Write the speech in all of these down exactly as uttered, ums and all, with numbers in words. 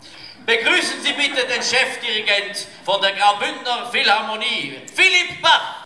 Begrüßen Sie bitte den Chefdirigent von der Graubündner Philharmonie, Philipp Bach.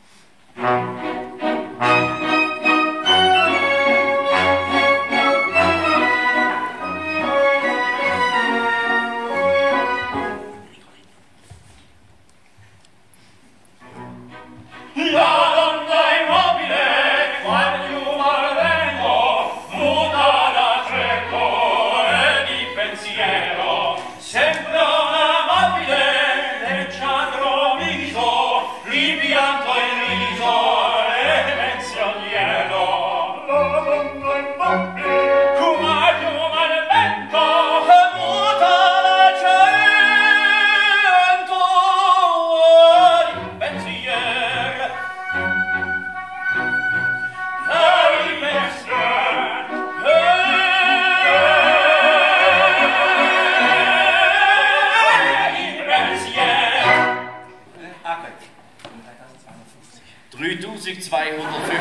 dreitausendzweihundertfünfzig.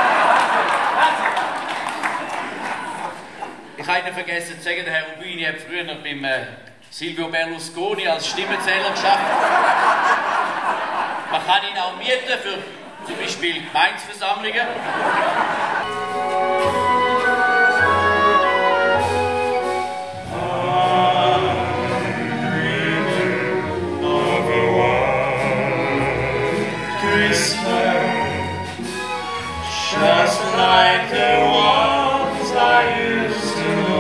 Ich habe Ihnen vergessen zu sagen, der Herr Rubini hat früher beim äh, Silvio Berlusconi als Stimmenzähler geschafft. Man kann ihn auch mieten für zum Beispiel Gemeindeversammlungen. Just like the ones I used to